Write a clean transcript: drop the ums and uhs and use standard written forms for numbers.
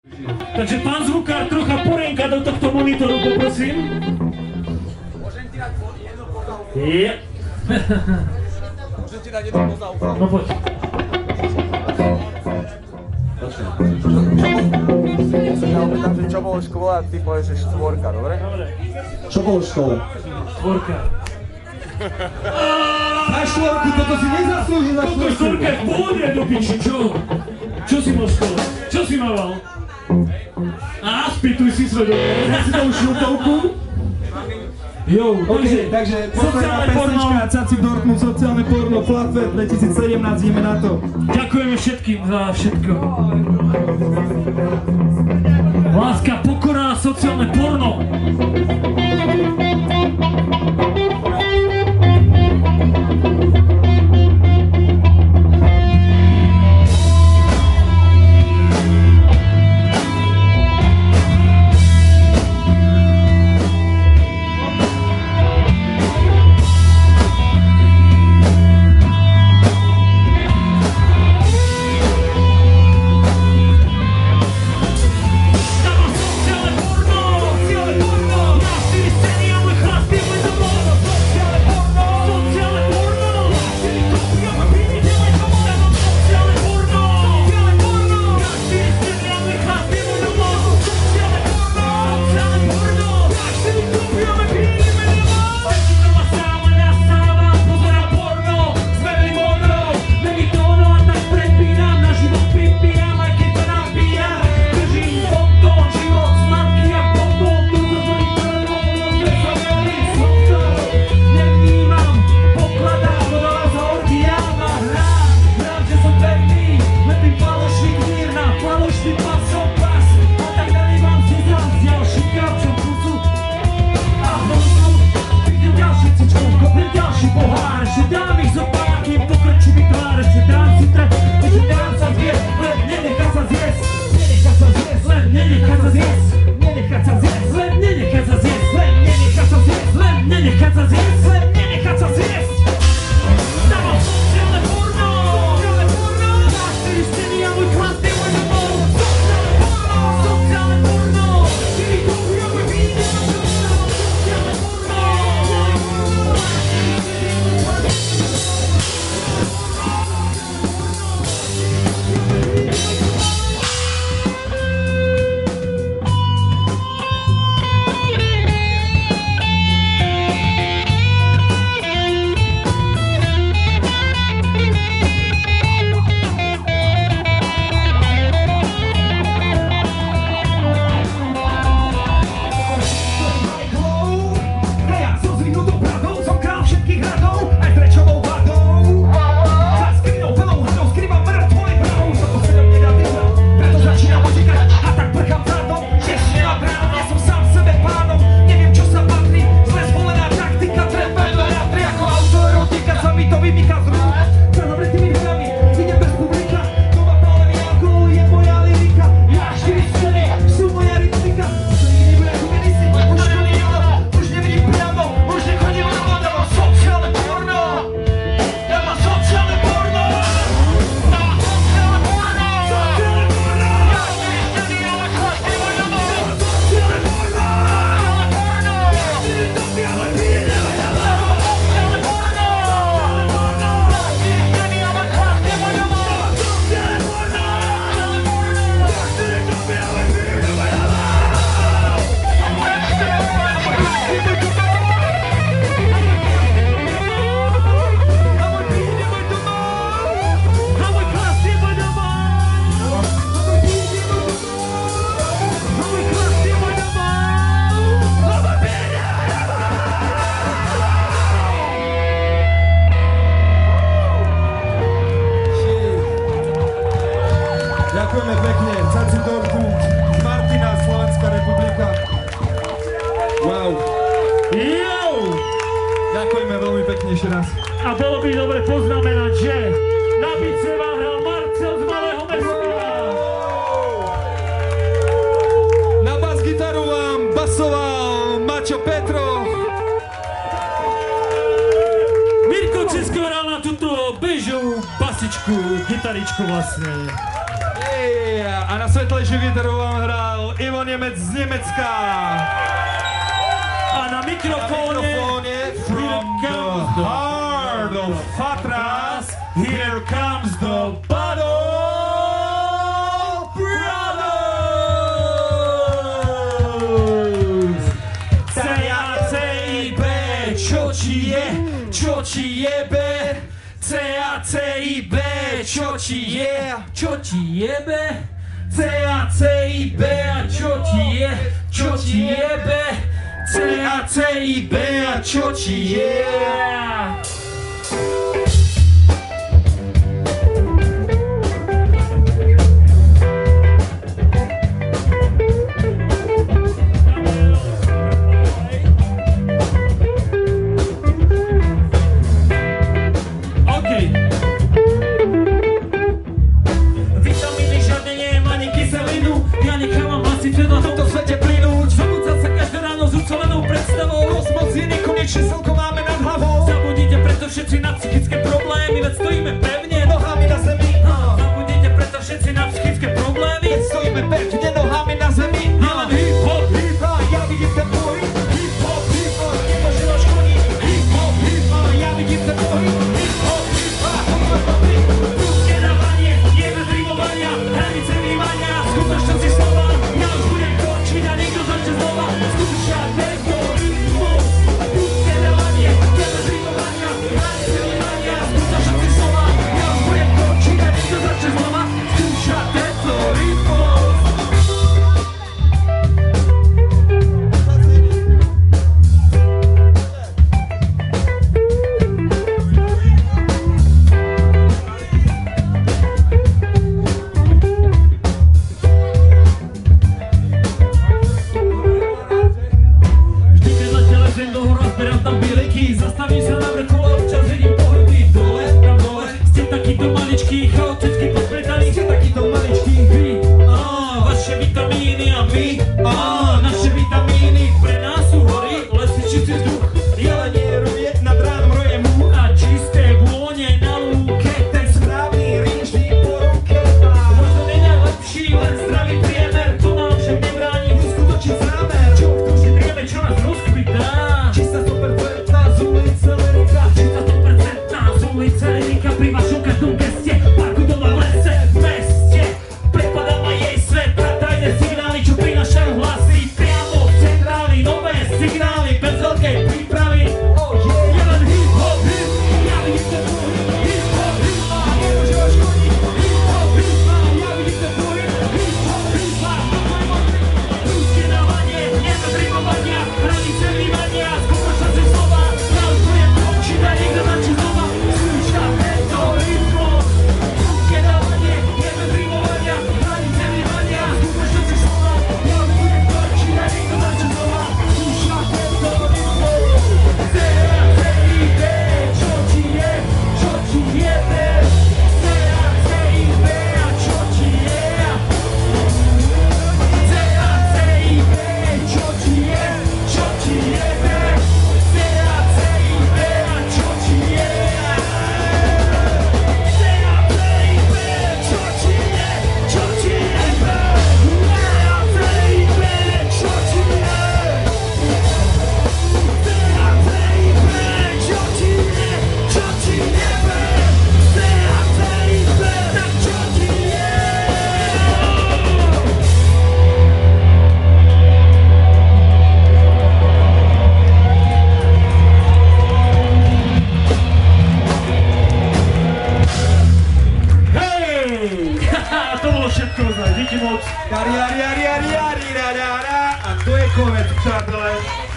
Takže pán zvukár, trocha porienka do tohto monitoru, poprosím. Môžem ti dať jednu pozdravku? Je. Môžem ti dať jednu pozdravku? No poď. Ja opýtam, že čo bolo škola a ty povieš, že štvorka, dobre? Dobre. Čo bolo v škole? Štvorka. Na štvorku, toto si nezaslúži na Toto štvorku. štvorka je v pohode, do piči, čo? Čo si mal v škole? Čo si mával? A spýtuj si svedok. Ja si to už šľutovku? Jo, takže posledná pesnička, Caci Dortmund, sociálne porno, Flatfest 2017, ideme na to. Ďakujeme všetkým za všetko. Láska, pokora a sociálne porno. Ďakujeme pekne, Caci Dortmund, Martina, Slovenská republika. Wow. Jo! Ďakujeme veľmi pekne ešte raz. A bolo by dobre poznamenať, že na bice vám hral Marcel z Malého Mesta. Na bas-gitaru vám basoval Maťo Petro. Mirko Česko hral na túto bežovú basičku, gitaričku vlastne. Hej, a na svetlejšiu gitaru vám hral Ivo Nemec z Nemecka. A na mikrofóne from the heart of Fatras, here comes the Battle Brothers. C-A-C-I-B, čo ti jebe? C-A-C-I-B, čo ti jebe? C-A-C-I-B, a čo ti jebe? C-A-C-I-B, a čo ti je? Vitamíny žiadne nemám ani kyselinu, ja nechávam hasiče na tomto svete plynúť. Zobudza sa každé ráno s ucelenou predstavou, rozmocnený konečne slnko máme nad hlavou. Zabudíte preto všetci na psychické problémy, veď stojíme pevne nohami na zemi. Zabudíte preto všetci na psychické problémy, veď stojíme pevne nohami na zemi. Len hip hop, ja vidím ten boj. Hip hop, nemôže vás škodiť. Hip hop, ja vidím ten boj. Hip hop, ruské dávanie, nie bez rimovania, hranice vnímania, skutočnosti slova. Ja už budem končiť a niekto začne znova. Skúšať tento rytmus. Ruské dávanie, nie bez rimovania, hranice vnímania, skutočnosti slova. Ja už budem končiť a niekto začne znova. Skúšať tento rytmus. Vždy, keď zatiaľ ležem do hora, zberám tam bieliky. Zastavím sa na vrchole, občas vidím pohľady dole, tam dole. Ste takýto maličký, chaoticky pospretaní. Ste takýto maličký, vy, vaše vitamíny a my, naše vitamíny. Pre nás sú hory, lesy, čistý vzduch. Jelenie ruje, nad ránom roje mu a čisté vône na lúke. Ten správny ríšný po ruke. Možno nie najlepší, len zdravý priemer. To nám však nebráni uskutočniť zámer. Čo v duši drieme, čo nás rozkvitá. Čistá 100% z ulice Lyrika. Čistá 100% z ulice Lyrika. Pri vašom každom geste, parku doma v lese, v meste. Prepadá ma jej svet, tajné signály, čo prinášajú hlasy. Priamo v centráli, nové signály, bez veľkej prípravy. Je len hip hop, ja vidím ten boj. Hip hop, nemôže vás škodiť. Hip hop, ja vidím ten boj. Hip hop, to je možný. Ruské dávanie, nie bez rimovania, hranice vnímania, skutočnosti slova. Ja už budem končiť a niekto začne znova. Skúšať tento rytmus. Ruské dávanie, nie bez rimovania, hranice vnímania, skutočnosti slova. Ja už budem končiť a niekto začne znova. Skúšať tento rytmus. C-A-C-I-B, čo ti je, čo ti jebe? C-A-C-I-B, a čo ti je? C-A-C-I-B, čo ti je, čo ti jebe? C-A-C-I-B, a čo ti je? C-A-C-I-B, čo ti je, čo ti jebe? C-A-C-I-B, čo ti je? To bolo všetko, díky moc. A to je konec, přátelé.